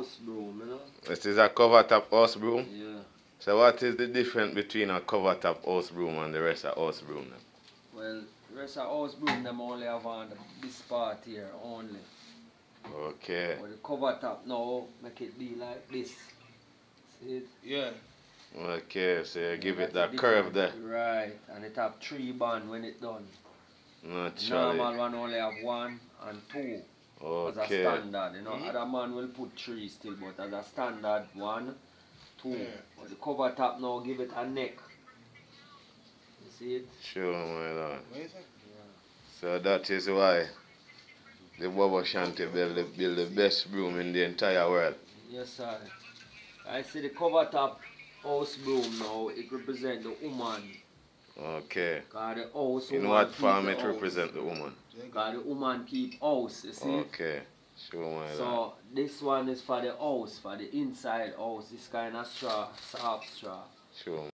house broom, you know? This is a cover top house broom? Yeah. So what is the difference between a cover top house broom and the rest of house broom then? Well, the rest of house broom them only have on this part here only. Okay. But the cover top now make it be like this. See it? Yeah. Okay, so you give it that's that curve there. Right, and it have 3 band when it done. Naturally. Normal one only have 1 and 2 as a Okay. standard. You know, other man will put 3 still, but as a standard 1, 2. Yeah. But the cover top now give it a neck. You see it? Sure, my lord. What is it? Yeah. So that is why the Bobo Shanty build the best broom in the entire world. Yes, sir. I see the cover top house broom now, it represents the woman. Okay. Cause the house In woman what keep form the it house. represent the woman? Cause the woman keep house, you see? Okay. Sure, my lord. So this one is for the house, for the inside house. It's kind of straw, soft straw. Sure.